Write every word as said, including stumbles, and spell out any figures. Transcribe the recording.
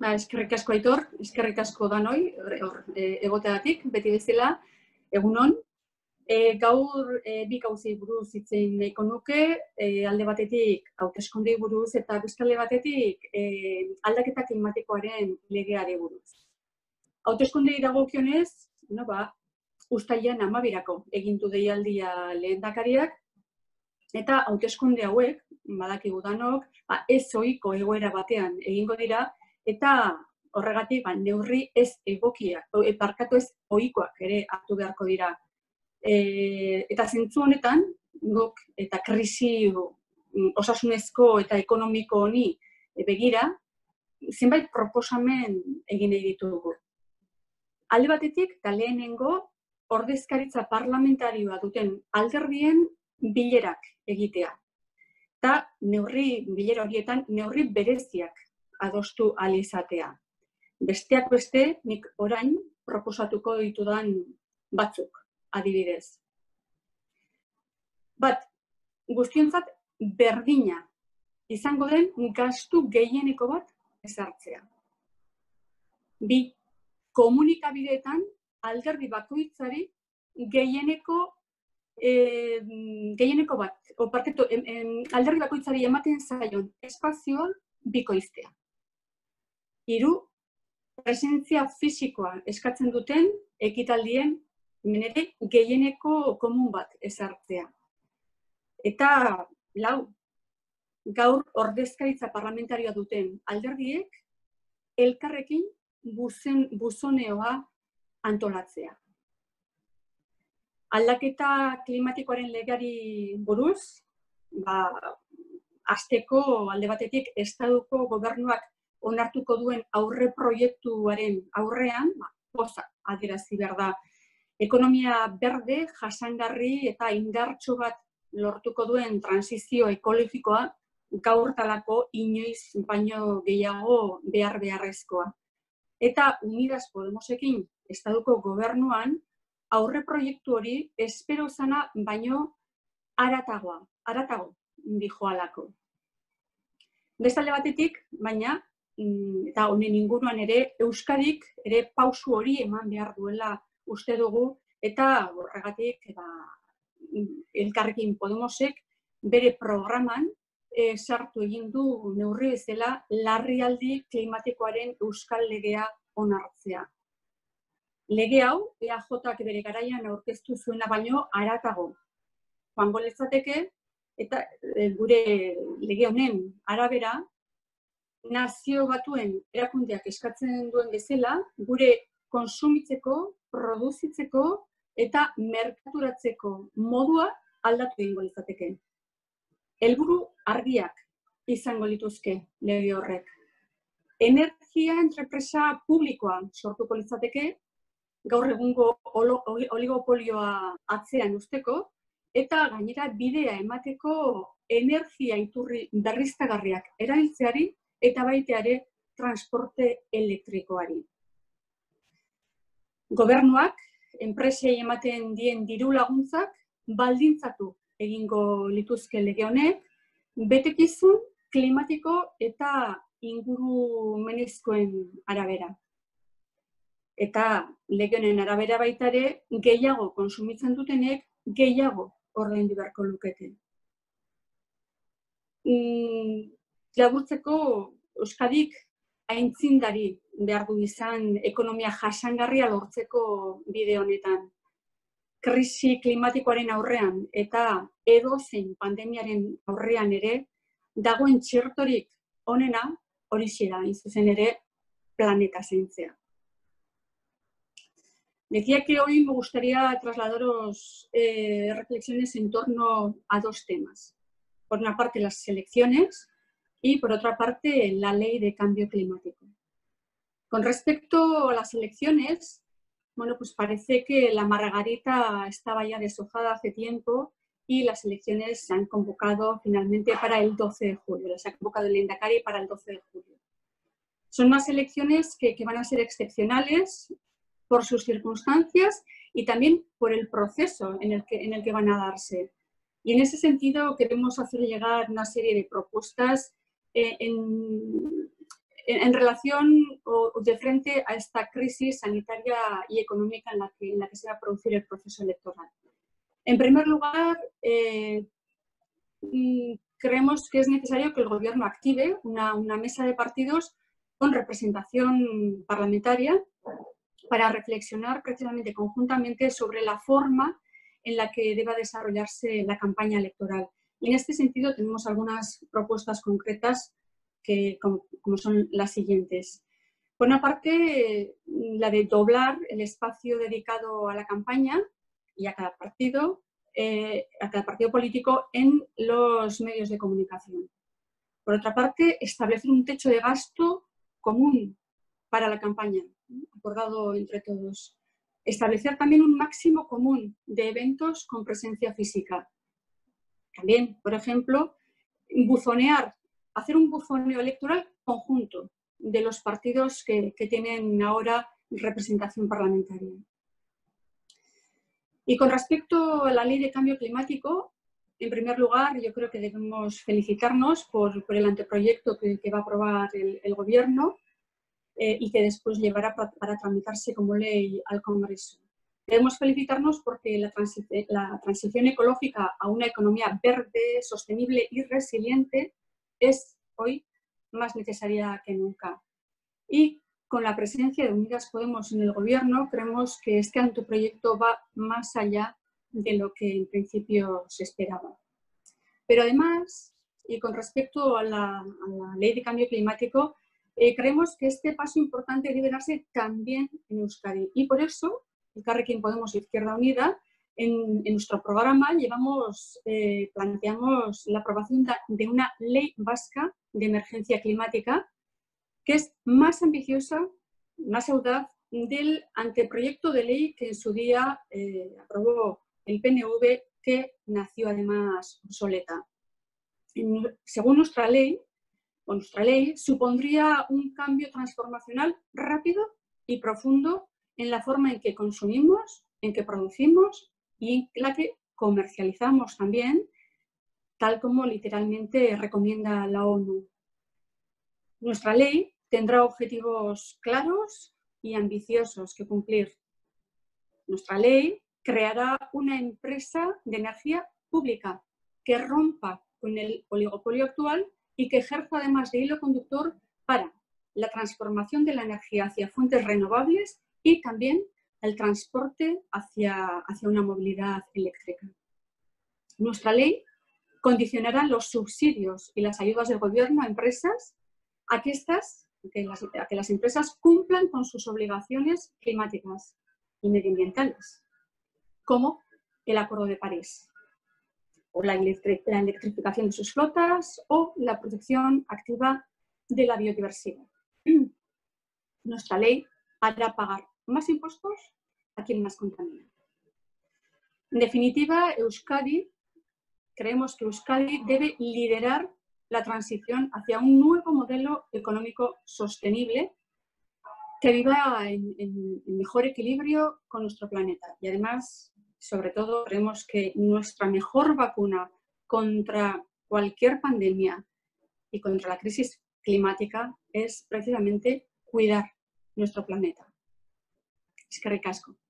Ba, eskerrik asko Aitor, eskerrik asko danoi, egoteagatik, beti bezala, egunon. E, gaur e, bi gauzei buruz hitz egin nahiko nuke, e, alde batetik hauteskundei buruz eta beste alde batetik e, aldaketa klimatikoaren legeari buruz. Hauteskundei dagokionez, no, ba, uztailean hamabirako egin du deialdia lehendakariak, eta hauteskunde hauek, badakigu danok, ba, ez ohiko egoera batean egingo dira, eta horregatik ba, neurri ez egokiak, barkatu ez ohikoak ere hartu beharko dira. E, eta zentzu honetan, guk eta krisi osasunezko eta ekonomiko honi begira, zenbait proposamen egin nahi ditugu. Alde batetik, eta lehenengo, ordezkaritza parlamentarioa duten alderdien bilerak egitea. Eta neurri, bilera horietan, neurri bereziak adostu ahal izatea. Besteak beste, nik orain proposatuko ditudan batzuk, adibidez. Bat, guztiontzat berdina izango den gastu gehieneko bat ezartzea. Bi, komunikabideetan alderdi bakoitzari gehieneko e, gehieneko bat, o parketo, em, em, alderdi bakoitzari ematen zaion espazioa bikoiztea. Hiru, presentzia fisikoa eskatzen duten ekitaldien menere gehieneko komun bat ezartzea. Eta lau, gaur ordezkaritza parlamentarioa duten alderdiek elkarrekin buzen, buzoneoa antolatzea. Aldaketa klimatikoaren legeari buruz, ba, hasteko alde batetik Estatuko gobernuak onartuko duen aurre proiektuaren aurrean, ba, poza adierazi behar da. Ekonomia berde, jasangarri eta indartsu bat lortuko duen transizio ekologikoa gaurtalako inoiz baino gehiago behar beharrezkoa. Eta Unidas Podemosekin Estatuko gobernuan aurre proiektu hori espero zana baino haratagoa, haratago dijoalako. Bestalde batetik, baina, eta honen inguruan ere, Euskadik ere pausu hori eman behar duela uste dugu, eta horregatik ba, Elkarrekin Podemosek bere programan e, sartu egin du neurri bezala larrialdi klimatikoaren euskal legea onartzea. Lege hau, E A Jak bere garaian aurkeztu zuena baino haratago joango litzateke, eta e, gure lege honen arabera, Nazio Batuen erakundeak eskatzen duen bezala, gure konsumitzeko, produzitzeko eta merkaturatzeko modua aldatu egingo litzateke. Helburu argiak izango lituzke lege horrek. Energia entrepresa publikoa sortuko litzateke, gaur egungo oligopolioa atzean usteko, eta gainera bidea emateko energia iturri berriztagarriak erabiltzeari eta baita ere transporte elektrikoari. Gobernuak, enpresei ematen dien diru laguntzak, baldintzatu egingo lituzke lege honek, betekizun klimatiko eta ingurumenezkoen arabera. Eta lege honen arabera baita ere, gehiago konsumitzen dutenek, gehiago ordaindu beharko lukete. Mm, laburtzeko Euskadik aintzindari behar du izan ekonomia jasangarria lortzeko bide honetan. Krisi klimatikoaren aurrean eta edozein pandemiaren aurrean ere, dagoen txertorik onena horixe da, hain zuzen ere, planeta zaintzea. Decía que hoy me gustaría trasladaros eh, reflexiones en torno a dos temas. Por una parte, las elecciones y, por otra parte, la ley de cambio climático. Con respecto a las elecciones, bueno, pues parece que la margarita estaba ya deshojada hace tiempo y las elecciones se han convocado finalmente para el doce de julio. Se ha convocado el Lehendakari para el doce de julio. Son unas elecciones que, que van a ser excepcionales por sus circunstancias y también por el proceso en el que, en el que van a darse. Y en ese sentido queremos hacer llegar una serie de propuestas eh, en, en, en relación o, o de frente a esta crisis sanitaria y económica en la que, en la que se va a producir el proceso electoral. En primer lugar, eh, creemos que es necesario que el Gobierno active una, una mesa de partidos con representación parlamentaria para reflexionar precisamente conjuntamente sobre la forma en la que deba desarrollarse la campaña electoral. Y en este sentido tenemos algunas propuestas concretas que, como, como son las siguientes. Por una parte, la de doblar el espacio dedicado a la campaña y a cada partido, eh, a cada partido político en los medios de comunicación. Por otra parte, establecer un techo de gasto común para la campaña, acordado entre todos. Establecer también un máximo común de eventos con presencia física. También, por ejemplo, buzonear, hacer un buzoneo electoral conjunto de los partidos que, que tienen ahora representación parlamentaria. Y con respecto a la ley de cambio climático, en primer lugar, yo creo que debemos felicitarnos por, por el anteproyecto que, que va a aprobar el, el Gobierno eh, y que después llevará para, para tramitarse como ley al Congreso. Debemos felicitarnos porque la, transi la transición ecológica a una economía verde, sostenible y resiliente es hoy más necesaria que nunca. Y con la presencia de Unidas Podemos en el Gobierno, creemos que este anteproyecto va más allá de lo que en principio se esperaba. Pero además, y con respecto a la, a la ley de cambio climático, eh, creemos que este paso importante debe darse también en Euskadi. Y por eso, Elkarrekin Podemos Izquierda Unida, en, en nuestro programa llevamos, eh, planteamos la aprobación de una ley vasca de emergencia climática que es más ambiciosa, más audaz del anteproyecto de ley que en su día eh, aprobó el P N V, que nació además obsoleta. En, según nuestra ley, o nuestra ley, supondría un cambio transformacional rápido y profundo en la forma en que consumimos, en que producimos y en la que comercializamos también, tal como literalmente recomienda la ONU. Nuestra ley tendrá objetivos claros y ambiciosos que cumplir. Nuestra ley creará una empresa de energía pública que rompa con el oligopolio actual y que ejerza además de hilo conductor para la transformación de la energía hacia fuentes renovables y también el transporte hacia, hacia una movilidad eléctrica. Nuestra ley condicionará los subsidios y las ayudas del Gobierno a empresas a que, estas, que, las, a que las empresas cumplan con sus obligaciones climáticas y medioambientales, como el Acuerdo de París, o la, electri la electrificación de sus flotas o la protección activa de la biodiversidad. Nuestra ley hará pagar más impuestos a quien más contamina. En definitiva, Euskadi, creemos que Euskadi debe liderar la transición hacia un nuevo modelo económico sostenible que viva en, en, en mejor equilibrio con nuestro planeta. Y además, sobre todo, creemos que nuestra mejor vacuna contra cualquier pandemia y contra la crisis climática es precisamente cuidar nuestro planeta. Eskerrik asko.